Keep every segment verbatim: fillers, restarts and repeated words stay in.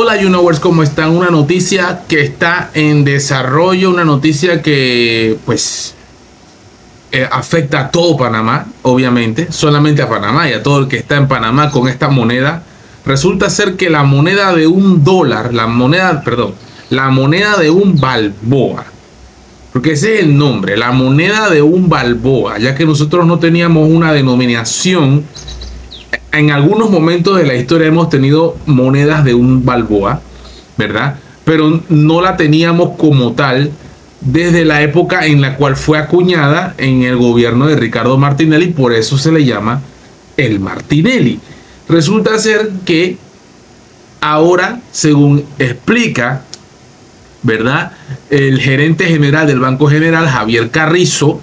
Hola YouKnowers, ¿cómo están? Una noticia que está en desarrollo, una noticia que pues eh, afecta a todo Panamá, obviamente, solamente a Panamá y a todo el que está en Panamá con esta moneda. Resulta ser que la moneda de un dólar, la moneda, perdón, la moneda de un balboa, porque ese es el nombre, la moneda de un balboa, ya que nosotros no teníamos una denominación. En algunos momentos de la historia hemos tenido monedas de un balboa, ¿verdad? Pero no la teníamos como tal desde la época en la cual fue acuñada en el gobierno de Ricardo Martinelli, por eso se le llama el Martinelli. Resulta ser que ahora, según explica, ¿verdad?, el gerente general del Banco General, Javier Carrizo,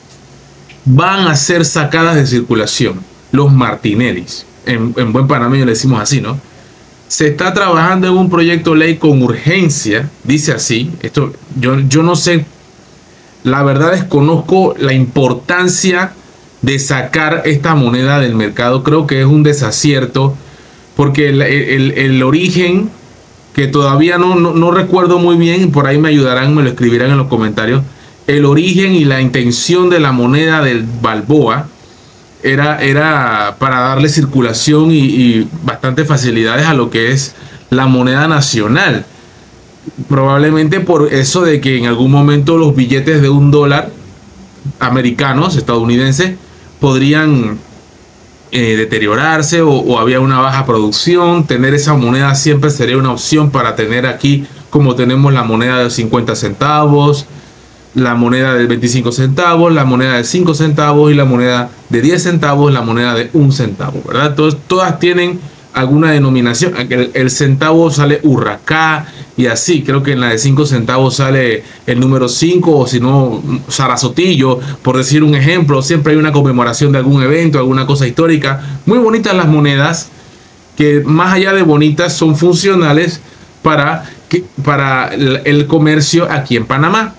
van a ser sacadas de circulación los Martinellis. En, en buen panameño le decimos así, ¿no? Se está trabajando en un proyecto de ley con urgencia, dice así. Esto yo, yo no sé, la verdad desconozco la importancia de sacar esta moneda del mercado. Creo que es un desacierto, porque el, el, el origen, que todavía no, no, no recuerdo muy bien, por ahí me ayudarán, me lo escribirán en los comentarios, el origen y la intención de la moneda del balboa Era, era para darle circulación y, y bastantes facilidades a lo que es la moneda nacional. Probablemente por eso de que en algún momento los billetes de un dólar americanos, estadounidenses, podrían eh, deteriorarse o, o había una baja producción. Tener esa moneda siempre sería una opción para tener aquí, como tenemos la moneda de cincuenta centavos, la moneda de veinticinco centavos, la moneda de cinco centavos y la moneda de diez centavos, la moneda de un centavo, ¿verdad? Entonces, todas tienen alguna denominación. El, el centavo sale Urracá y así. Creo que en la de cinco centavos sale el número cinco, o si no, Sarasotillo, por decir un ejemplo. Siempre hay una conmemoración de algún evento, alguna cosa histórica. Muy bonitas las monedas, que más allá de bonitas son funcionales para, que, para el, el comercio aquí en Panamá.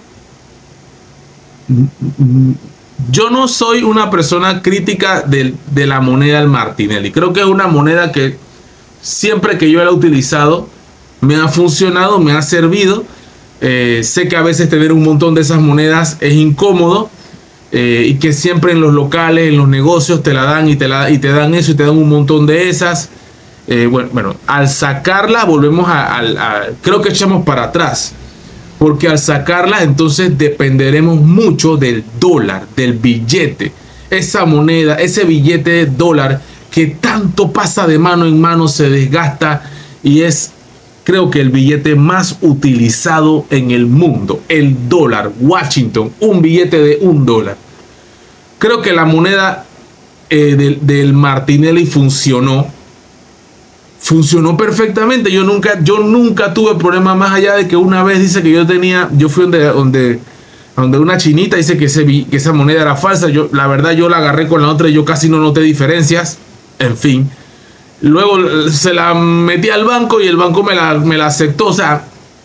Yo no soy una persona crítica de, de la moneda del Martinelli. Creo que es una moneda que siempre que yo la he utilizado me ha funcionado, me ha servido. Eh, sé que a veces tener un montón de esas monedas es incómodo, eh, y que siempre en los locales, en los negocios te la dan y te, la, y te dan eso y te dan un montón de esas. Eh, bueno, bueno, al sacarla volvemos a, a, a... Creo que echamos para atrás. Porque al sacarla, entonces dependeremos mucho del dólar, del billete. Esa moneda, ese billete de dólar que tanto pasa de mano en mano, se desgasta y es, creo que el billete más utilizado en el mundo. El dólar, Washington, un billete de un dólar. Creo que la moneda eh, del, del Martinelli funcionó. Funcionó perfectamente. Yo nunca, yo nunca tuve problema, más allá de que una vez dice que yo tenía, yo fui donde, donde, donde una chinita dice que, ese, que esa moneda era falsa. Yo, la verdad, yo la agarré con la otra y yo casi no noté diferencias. En fin. Luego se la metí al banco y el banco me la, me la aceptó. O sea,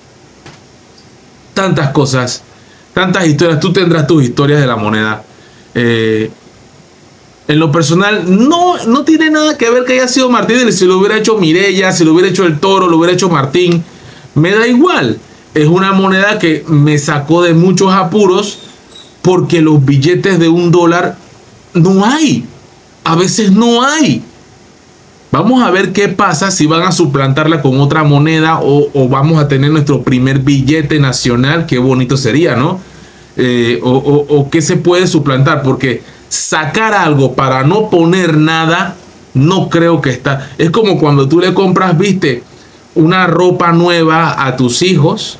tantas cosas, tantas historias. Tú tendrás tus historias de la moneda. Eh, En lo personal, no, no tiene nada que ver que haya sido Martinelli. Si lo hubiera hecho Mireya, si lo hubiera hecho el Toro, lo hubiera hecho Martín, me da igual. Es una moneda que me sacó de muchos apuros, porque los billetes de un dólar no hay. A veces no hay. Vamos a ver qué pasa si van a suplantarla con otra moneda, o, o vamos a tener nuestro primer billete nacional. Qué bonito sería, ¿no? Eh, o, o, o qué se puede suplantar, porque sacar algo para no poner nada, no creo que está. Es como cuando tú le compras, viste, una ropa nueva a tus hijos,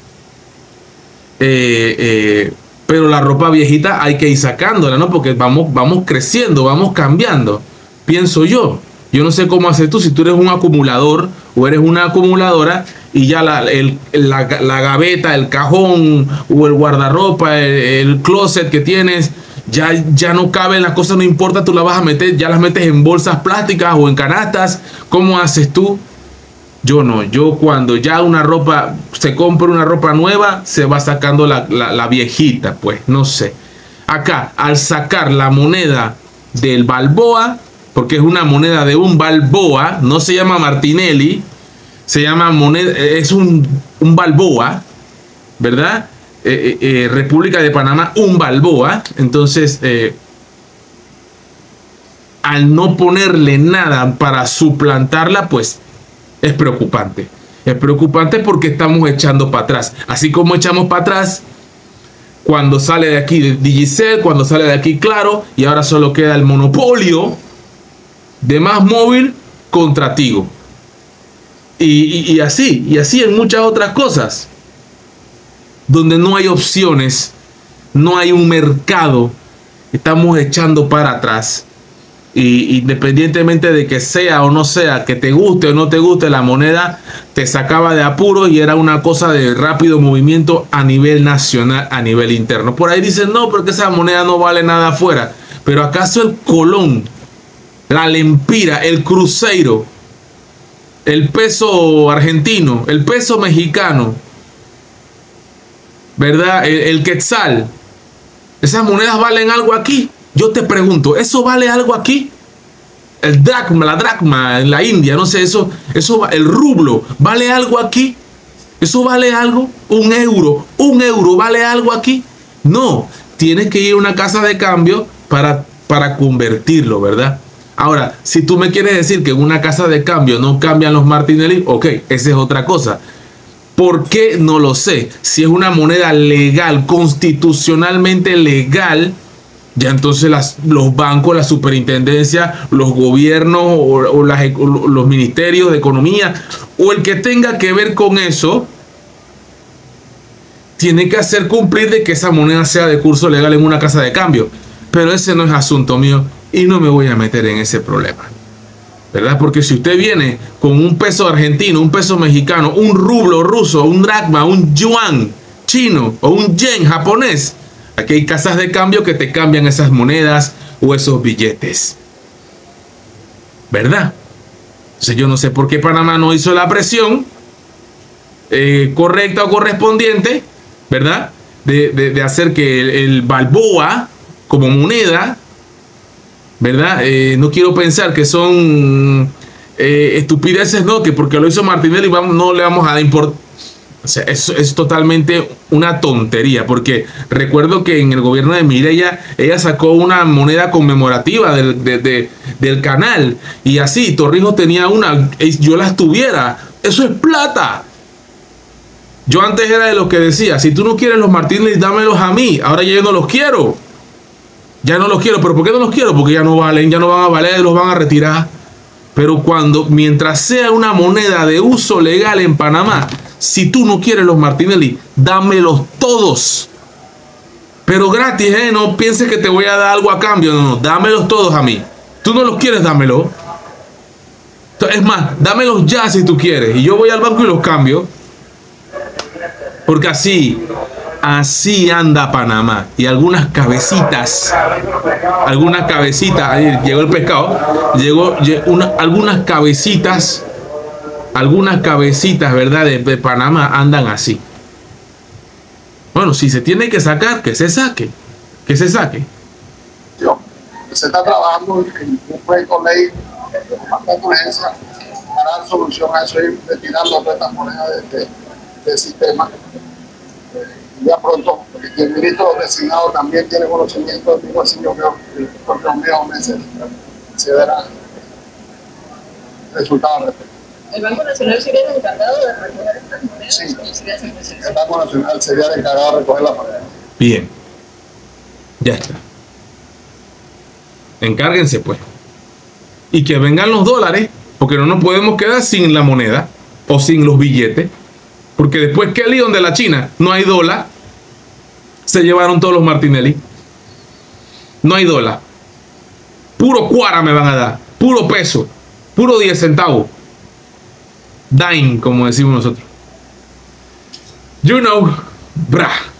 eh, eh, pero la ropa viejita hay que ir sacándola, ¿no? Porque vamos, vamos creciendo, vamos cambiando, pienso yo. Yo no sé cómo haces tú, si tú eres un acumulador o eres una acumuladora y ya la, el, la, la gaveta, el cajón o el guardarropa, el, el closet que tienes, Ya, ya no cabe, las cosas no importa, tú las vas a meter, ya las metes en bolsas plásticas o en canastas. ¿Cómo haces tú? Yo no, yo cuando ya una ropa, se compra una ropa nueva, se va sacando la, la, la viejita, pues, no sé. Acá, al sacar la moneda del balboa, porque es una moneda de un balboa, no se llama Martinelli, se llama moneda, es un, un balboa, ¿verdad? Eh, eh, República de Panamá, un balboa. Entonces, eh, al no ponerle nada para suplantarla, pues es preocupante. Es preocupante porque estamos echando para atrás. Así como echamos para atrás cuando sale de aquí Digicel, cuando sale de aquí Claro, y ahora solo queda el monopolio de Más Móvil contra Tigo. Y, y, y así, y así en muchas otras cosas, donde no hay opciones, no hay un mercado, estamos echando para atrás. Y independientemente de que sea o no sea, que te guste o no te guste, la moneda te sacaba de apuro y era una cosa de rápido movimiento a nivel nacional, a nivel interno. Por ahí dicen, no, porque esa moneda no vale nada afuera. Pero ¿acaso el colón, la lempira, el cruzeiro, el peso argentino, el peso mexicano, ¿verdad? El, el quetzal, esas monedas valen algo aquí? Yo te pregunto, ¿eso vale algo aquí? El dracma, la dracma en la India, no sé, eso, eso, el rublo, ¿vale algo aquí? ¿Eso vale algo? ¿Un euro? ¿Un euro vale algo aquí? No, tienes que ir a una casa de cambio para, para convertirlo, ¿verdad? Ahora, si tú me quieres decir que en una casa de cambio no cambian los Martinelli, ok, esa es otra cosa. ¿Por qué? No lo sé. Si es una moneda legal, constitucionalmente legal, ya entonces las, los bancos, la superintendencia, los gobiernos o, o, las, o los ministerios de economía o el que tenga que ver con eso tiene que hacer cumplir de que esa moneda sea de curso legal en una casa de cambio. Pero ese no es asunto mío y no me voy a meter en ese problema, ¿verdad? Porque si usted viene con un peso argentino, un peso mexicano, un rublo ruso, un dracma, un yuan chino o un yen japonés, aquí hay casas de cambio que te cambian esas monedas o esos billetes, ¿verdad? Entonces yo no sé por qué Panamá no hizo la presión eh, correcta o correspondiente, ¿verdad? De, de, de hacer que el, el balboa como moneda, ¿verdad? Eh, no quiero pensar que son eh, estupideces, no, que porque lo hizo Martinelli vamos, no le vamos a dar importancia. O sea, es, es totalmente una tontería, porque recuerdo que en el gobierno de Mireya, ella sacó una moneda conmemorativa del, de, de, del canal, y así, Torrijos tenía una, yo las tuviera, eso es plata. Yo antes era de los que decía, si tú no quieres los Martínez, dámelos a mí, ahora ya yo no los quiero, ya no los quiero, pero ¿por qué no los quiero? Porque ya no valen, ya no van a valer, los van a retirar. Pero cuando, mientras sea una moneda de uso legal en Panamá, si tú no quieres los Martinelli, dámelos todos. Pero gratis, ¿eh? No pienses que te voy a dar algo a cambio. No, no, dámelos todos a mí. Tú no los quieres, dámelo. Es más, dámelos ya si tú quieres. Y yo voy al banco y los cambio. Porque así, así anda Panamá. Y algunas cabecitas, algunas cabecitas, ahí llegó el pescado, llegó, llegó una, algunas cabecitas, algunas cabecitas, ¿verdad? De, de Panamá andan así. Bueno, si se tiene que sacar, que se saque, que se saque. Yo, se está trabajando en un proyecto de ley de urgencia para dar solución a eso y retirando todas estas monedas de, de, del sistema. Ya pronto, porque el ministro designado también tiene conocimiento, digo así, yo creo que por los medios meses se verán resultados. ¿El Banco Nacional sería el encargado de recoger estas monedas? Sí, ¿O sería el, el Banco Nacional sería el encargado de recoger las monedas. Bien, ya está. Encárguense pues. Y que vengan los dólares, porque no nos podemos quedar sin la moneda o sin los billetes. Porque después que el lío de la China no hay dólar, se llevaron todos los Martinelli. No hay dólar. Puro cuara me van a dar. Puro peso. Puro diez centavos. Dime, como decimos nosotros. You know, brah.